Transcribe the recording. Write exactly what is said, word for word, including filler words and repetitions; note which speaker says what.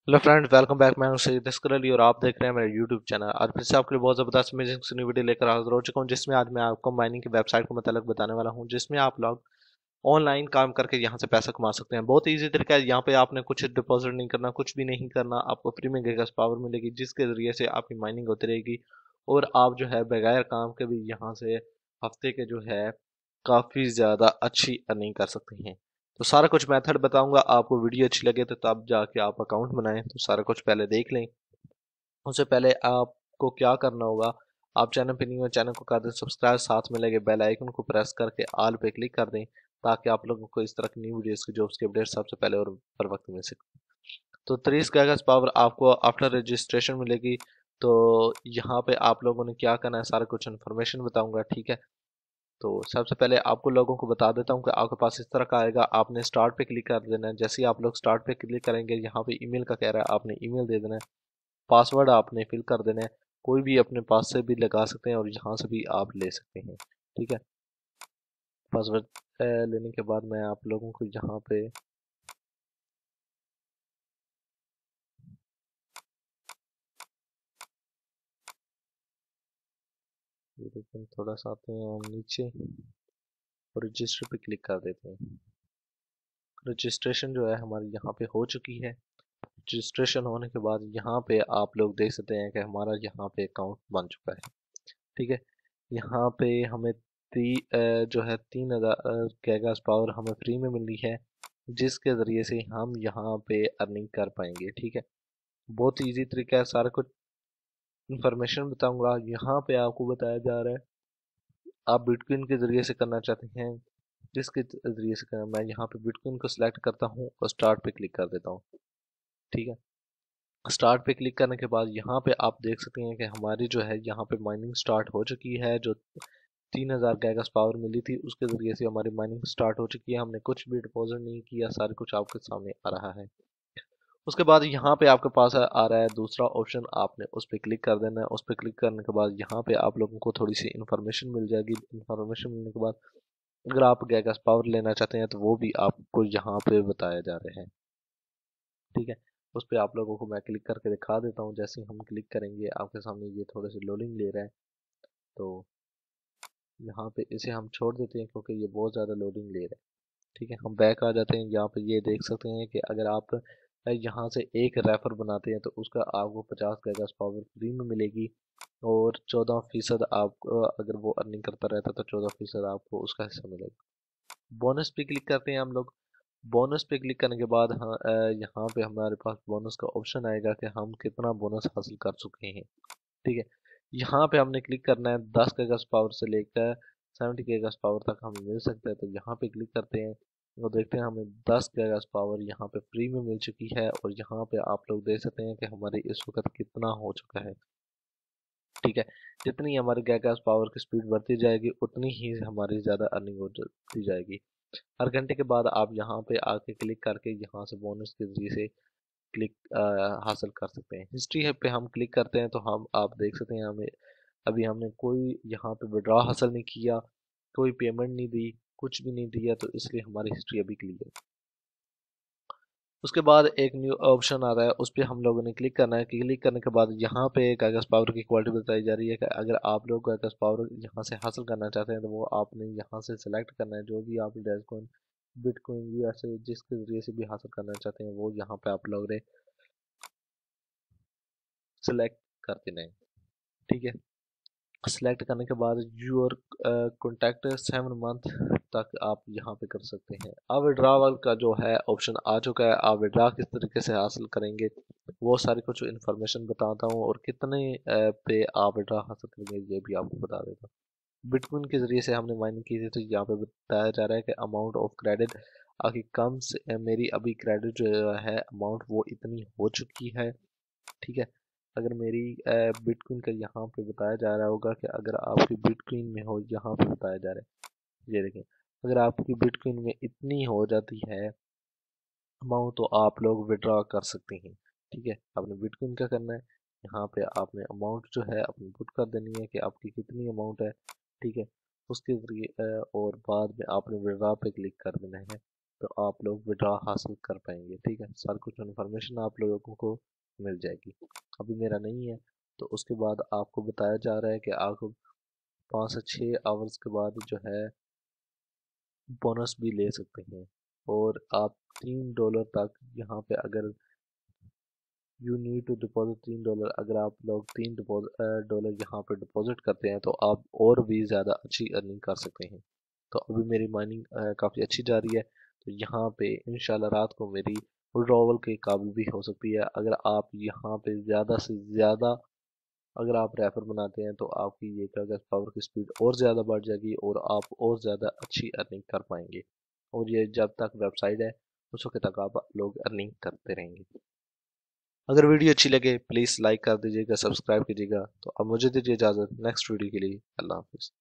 Speaker 1: Hello friends, welcome back. मैं हूं Syed Oscar Ali और आप देख रहे हैं मेरा यूट्यूब चैनल। आज फिर से आपके लिए बहुत ज़बरदस्त अमेजिंग सी न्यू वीडियो लेकर हाजिर हो चुका हूं, जिसमें आज मैं आपको माइनिंग की वेबसाइट को मतलब बताने वाला हूं, जिसमें आप लोग ऑनलाइन काम करके यहां से पैसा कमा सकते हैं। बहुत ईजी तरीका है। यहां पे आपने कुछ डिपॉजिट नहीं करना, कुछ भी नहीं करना। आपको फ्री में गैस पावर मिलेगी, जिसके ज़रिए से आपकी माइनिंग होती रहेगी और आप जो है बगैर काम के भी यहाँ से हफ्ते के जो है काफ़ी ज़्यादा अच्छी अर्निंग कर सकते हैं। तो सारा कुछ मेथड बताऊंगा। आपको वीडियो अच्छी लगे तो तब जाके आप अकाउंट बनाएं। तो सारा कुछ पहले देख लें। उससे पहले आपको क्या करना होगा, आप चैनल पे नहीं हो, चैनल को कर दें सब्सक्राइब, साथ में लगे बेल आइकन को प्रेस करके ऑल पे क्लिक कर दें, ताकि आप लोगों को इस तरह की न्यू वीडियोस की जॉब्स की अपडेट सबसे पहले और पर वक्त मिल सके। तो तीस गैगस पावर आपको आफ्टर रजिस्ट्रेशन मिलेगी। तो यहाँ पे आप लोगों ने क्या करना है, सारा कुछ इन्फॉर्मेशन बताऊंगा, ठीक है। तो सबसे पहले आपको लोगों को बता देता हूँ कि आपके पास इस तरह का आएगा। आपने स्टार्ट पे क्लिक कर देना है। जैसे ही आप लोग स्टार्ट पे क्लिक करेंगे, यहाँ पे ईमेल का कह रहा है, आपने ईमेल दे देना है। पासवर्ड आपने फिल कर देना है। कोई भी अपने पास से भी लगा सकते हैं और यहाँ से भी आप ले सकते हैं, ठीक है। पासवर्ड लेने के बाद मैं आप लोगों को यहाँ पे ये लेकिन थोड़ा सा आते हैं हम नीचे और रजिस्टर पे क्लिक कर देते हैं। रजिस्ट्रेशन जो है हमारी यहाँ पे हो चुकी है। रजिस्ट्रेशन होने के बाद यहाँ पे आप लोग देख सकते हैं कि हमारा यहाँ पे अकाउंट बन चुका है, ठीक है। यहाँ पे हमें ती, अ, जो है तीन हजार गैगास पावर हमें फ्री में मिली है, जिसके ज़रिए से हम यहाँ पे अर्निंग कर पाएंगे, ठीक है। बहुत इजी तरीका है। सारा कुछ इंफॉर्मेशन बताऊंगा। यहाँ पे आपको बताया जा रहा है आप बिटकॉइन के ज़रिए से करना चाहते हैं, जिसके ज़रिए से करना, मैं यहाँ पे बिटकॉइन को सिलेक्ट करता हूँ और स्टार्ट पे क्लिक कर देता हूँ, ठीक है। स्टार्ट पे क्लिक करने के बाद यहाँ पे आप देख सकते हैं कि हमारी जो है यहाँ पे माइनिंग स्टार्ट हो चुकी है। जो तीन हजार गैगस पावर मिली थी, उसके ज़रिए से हमारी माइनिंग स्टार्ट हो चुकी है। हमने कुछ भी डिपॉजिट नहीं किया, सारे कुछ आपके सामने आ रहा है। उसके बाद यहाँ पे आपके पास आ रहा है दूसरा ऑप्शन, आपने उस पर क्लिक कर देना है। उस पर क्लिक करने के बाद यहाँ पे आप लोगों को थोड़ी सी इन्फॉर्मेशन मिल जाएगी। इन्फॉर्मेशन मिलने के बाद अगर आप गैगस पावर लेना चाहते हैं तो वो भी आपको यहाँ पे बताया जा रहे हैं, ठीक है। उस पर आप लोगों को मैं क्लिक करके दिखा देता हूँ। जैसे ही हम क्लिक करेंगे, आपके सामने ये थोड़े से लोडिंग ले रहा है। तो यहाँ पे इसे हम छोड़ देते हैं क्योंकि ये बहुत ज़्यादा लोडिंग ले रहा है, ठीक है। हम बैक आ जाते हैं। यहाँ पे ये देख सकते हैं कि अगर आप यहाँ से एक रेफर बनाते हैं तो उसका आपको पचास गैगास पावर फ्री में मिलेगी और चौदह फीसद आपको, अगर वो अर्निंग करता रहता तो चौदह फीसद आपको उसका हिस्सा मिलेगा। बोनस पे क्लिक करते हैं हम लोग। बोनस पे क्लिक करने के बाद हाँ, अ, यहाँ पे हमारे पास बोनस का ऑप्शन आएगा कि हम कितना बोनस हासिल कर चुके हैं, ठीक है। यहाँ पे हमने क्लिक करना है। दस गैगस पावर से लेकर सेवेंटी गैगस पावर तक हमें मिल सकता है। तो यहाँ पे क्लिक करते हैं और देखते हैं हमें दस गैगस पावर यहाँ पे फ्री में मिल चुकी है। और यहाँ पे आप लोग देख सकते हैं कि हमारे इस वक्त कितना हो चुका है, ठीक है। जितनी हमारी गैगस पावर की स्पीड बढ़ती जाएगी, उतनी ही हमारी ज़्यादा अर्निंग होती जाएगी। हर घंटे के बाद आप यहाँ पे आके क्लिक करके यहाँ से बोनस के जरिए से क्लिक हासिल कर सकते हैं। हिस्ट्री है पे हम क्लिक करते हैं तो हम आप देख सकते हैं हमें अभी हमने कोई यहाँ पे विड्रॉ हासिल नहीं किया, कोई पेमेंट नहीं दी, कुछ भी नहीं दिया, तो इसलिए हमारी हिस्ट्री अभी क्लियर है। उसके बाद एक न्यू ऑप्शन आ रहा है, उस पर हम लोगों ने क्लिक करना है। क्लिक करने के बाद यहाँ पे कागज़ पावर की क्वालिटी बताई जा रही है कि अगर आप लोग कागज़ पावर यहाँ से हासिल करना चाहते हैं तो वो आपने यहाँ से सिलेक्ट करना है। जो भी आप डैशकॉइन, बिटकॉइन, यूएसए जिसके जरिए से भी हासिल करना चाहते हैं वो यहाँ पे आप लोग ने सिलेक्ट कर देना है, ठीक है। सिलेक्ट करने के बाद यूर कॉन्टैक्ट सेवन मंथ तक आप यहाँ पे कर सकते हैं। अब विड्रावल का जो है ऑप्शन आ चुका है। आप विड्रा किस तरीके से हासिल करेंगे वो सारी कुछ इन्फॉर्मेशन बताता हूँ, और कितने uh, पे आप विड्रा हासिल करेंगे ये भी आपको बता देता हूँ। बिटकॉइन के जरिए से हमने माइनिंग की थी, तो यहाँ पे बताया जा रहा है कि अमाउंट ऑफ क्रेडिट आगे कम से मेरी अभी क्रेडिट जो है अमाउंट वो इतनी हो चुकी है, ठीक है। अगर मेरी बिटकॉइन का यहाँ पे बताया जा रहा होगा कि अगर आपकी बिटकॉइन में हो, यहाँ पे बताया जा रहा है, ये देखें। अगर आपकी बिटकॉइन में इतनी हो जाती है अमाउंट तो आप लोग विड्रॉ कर सकते हैं, ठीक है। आपने बिटकॉइन का करना है, यहाँ पे आपने अमाउंट जो है अपनी पुट कर देनी है कि आपकी कितनी अमाउंट है, ठीक है। उसके जरिए और बाद में आपने विड्रॉ पे क्लिक कर देना है। तो आप लोग विड्रॉ हासिल कर पाएंगे। ठीक है, सारी कुछ इन्फॉर्मेशन आप लोगों को मिल जाएगी। अभी मेरा नहीं है, तो उसके बाद आपको बताया जा रहा है कि आप पाँच से छः आवर्स के बाद जो है बोनस भी ले सकते हैं। और आप तीन डॉलर तक यहाँ पे अगर यू नीड टू डिपॉजिट तीन डॉलर, अगर आप लोग तीन डॉलर यहाँ पे डिपॉजिट करते हैं तो आप और भी ज़्यादा अच्छी अर्निंग कर सकते हैं। तो अभी मेरी माइनिंग काफ़ी अच्छी जा रही है, तो यहाँ पे इंशाल्लाह रात को मेरी विड्रॉवल के काबिल भी हो सकती है। अगर आप यहाँ पे ज़्यादा से ज़्यादा अगर आप रेफर बनाते हैं तो आपकी ये कागज पावर की स्पीड और ज़्यादा बढ़ जाएगी और आप और ज़्यादा अच्छी अर्निंग कर पाएंगे। और ये जब तक वेबसाइट है उस वक्त तक आप लोग अर्निंग करते रहेंगे। अगर वीडियो अच्छी लगे प्लीज़ लाइक कर दीजिएगा, सब्सक्राइब कीजिएगा। तो अब मुझे दीजिए इजाज़त, नेक्स्ट वीडियो के लिए अल्लाह हाफिज़।